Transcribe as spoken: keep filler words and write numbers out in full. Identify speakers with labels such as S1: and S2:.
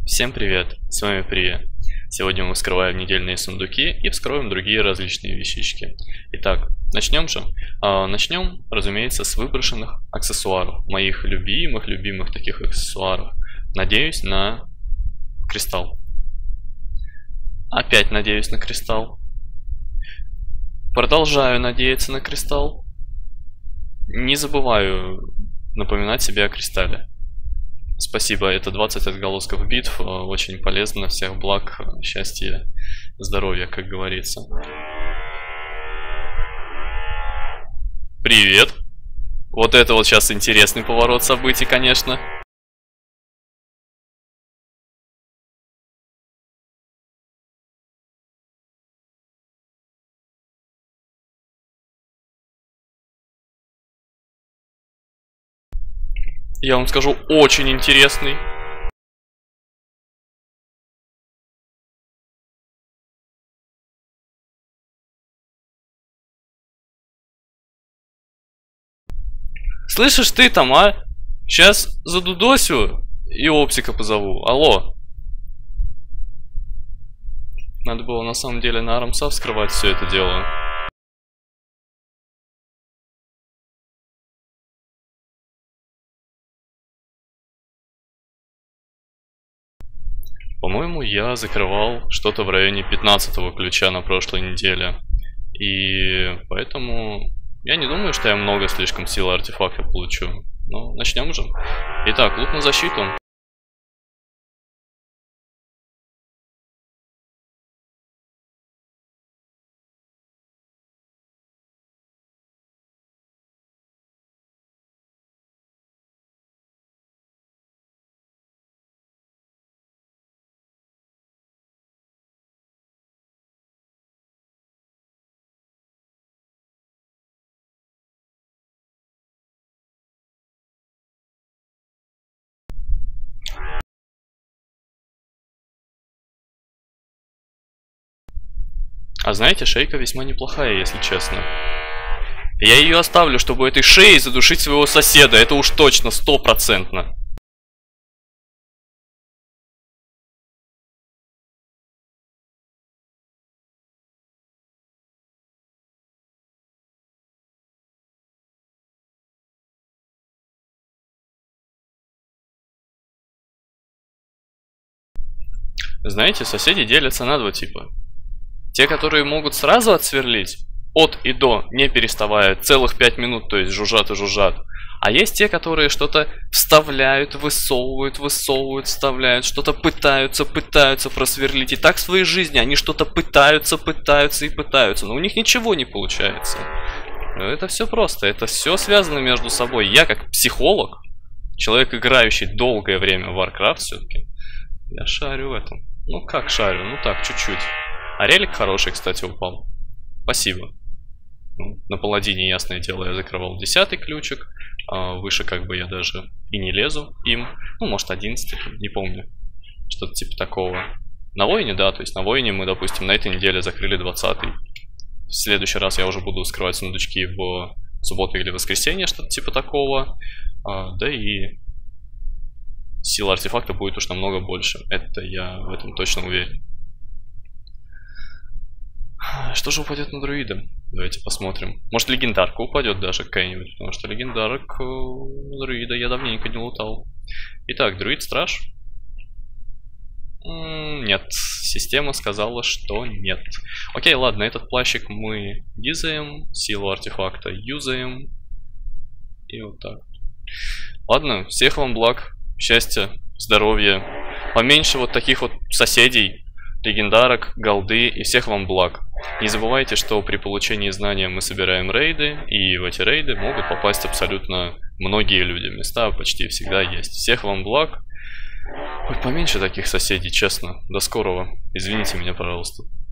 S1: Всем привет, с вами Прия. Сегодня мы вскрываем недельные сундуки и вскроем другие различные вещички. Итак, начнем же. А, начнем, разумеется, с выброшенных аксессуаров. Моих любимых-любимых таких аксессуаров. Надеюсь на кристалл. Опять надеюсь на кристалл. Продолжаю надеяться на кристалл. Не забываю напоминать себе о кристалле. Спасибо, это двадцать отголосков битв, очень полезно, всех благ, счастья, здоровья, как говорится. Привет! Вот это вот сейчас интересный поворот событий, конечно. Я вам скажу, очень интересный. Слышишь ты там, а? Сейчас задудосю и оптика позову. Алло. Надо было на самом деле на Арамса вскрывать все это дело. По-моему, я закрывал что-то в районе пятнадцатого ключа на прошлой неделе. И поэтому я не думаю, что я много слишком силы артефакта получу. Ну, начнем же. Итак, лук на защиту. А знаете, шейка весьма неплохая, если честно. Я ее оставлю, чтобы этой шеей задушить своего соседа. Это уж точно, стопроцентно. Знаете, соседи делятся на два типа. Те, которые могут сразу отсверлить, от и до, не переставая, целых пять минут, то есть жужжат и жужжат. А есть те, которые что-то вставляют, высовывают, высовывают, вставляют, что-то пытаются, пытаются просверлить. И так в своей жизни они что-то пытаются, пытаются и пытаются, но у них ничего не получается. Это все просто, это все связано между собой. Я как психолог, человек, играющий долгое время в Warcraft все-таки, я шарю в этом. Ну как шарю? Ну так, чуть-чуть. А релик хороший, кстати, упал. Спасибо. Ну, на паладине, ясное дело, я закрывал десятый ключик. А выше как бы я даже и не лезу им. Ну, может, одиннадцатый, не помню. Что-то типа такого. На воине, да, то есть на воине мы, допустим, на этой неделе закрыли двадцатый. В следующий раз я уже буду скрывать сундучки в субботу или воскресенье, что-то типа такого. А, да и сила артефакта будет уж намного больше. Это я в этом точно уверен. Что же упадет на друида? Давайте посмотрим. Может, легендарка упадет даже какая-нибудь, потому что легендарок на друида я давненько не лутал. Итак, друид-страж. Нет, система сказала, что нет. Окей, ладно, этот плащик мы юзаем, силу артефакта юзаем. И вот так. Ладно, всех вам благ, счастья, здоровья. Поменьше вот таких вот соседей, легендарок, голды, и всех вам благ. Не забывайте, что при получении знания мы собираем рейды, и в эти рейды могут попасть абсолютно многие люди. Места почти всегда есть. Всех вам благ. Хоть поменьше таких соседей, честно. До скорого. Извините меня, пожалуйста.